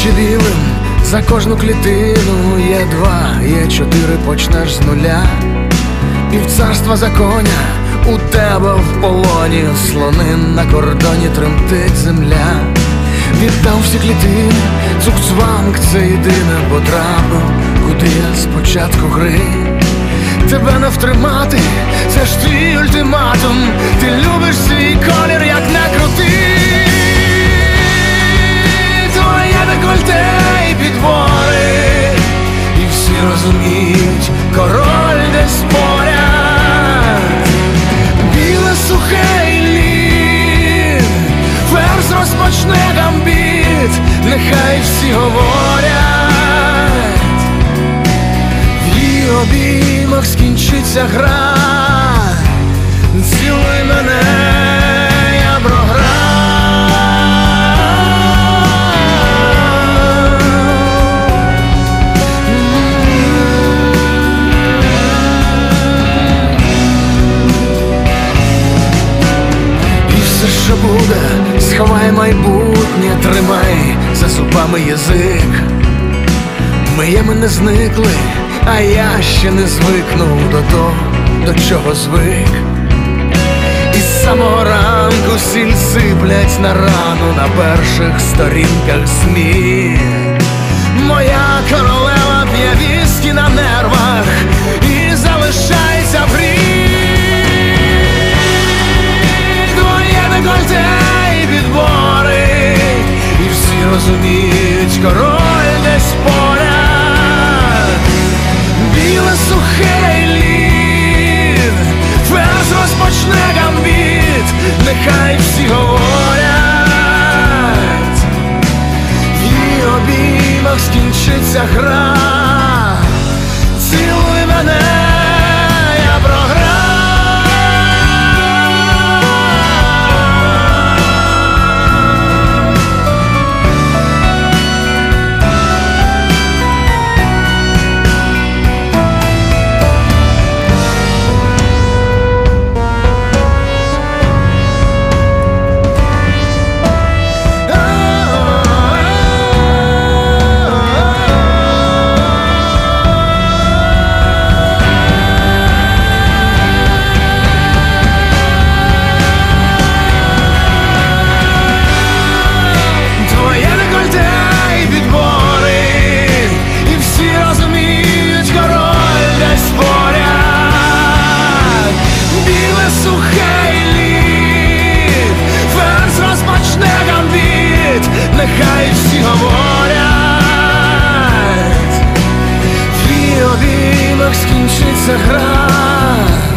Очі білим за кожну клітину. Є два, є чотири, почнеш з нуля. Півцарства за коня, у тебе в полоні. Слони на кордоні, тремтить земля. Віддав всі клітини, цук-цванг, це єдине потрапив, куди я спочатку гри. Тебе не втримати, це ж твій ультиматум. Ти любиш свій колір, як не крути. Твоє декольте і підбори, і всі розуміють, король десь поряд. Біле сухе і лід, ферзь розпочне гамбіт, нехай всі говорять. В її обіймах скінчиться гра. Цілуй мене, я програв. І все, що буде, сховай майбутнє, тримай за зубами язик. Ми не зникли, а я ще не звикнув до того, до чого звик. І з самого ранку сіль сиплять на рану на перших сторінках ЗМІ. Моя королева п'є віскі на нервах і залишається в грі. Твоє декольте і підбори, і всі розуміють, король десь поряд. Біле сухе і лід, ферзь розпочне гамбіт, нехай всі говорять. В її обіймах скінчиться гра. Цілуй мене, я програв. Нехай всі говорять, в її обіймах скінчиться гра.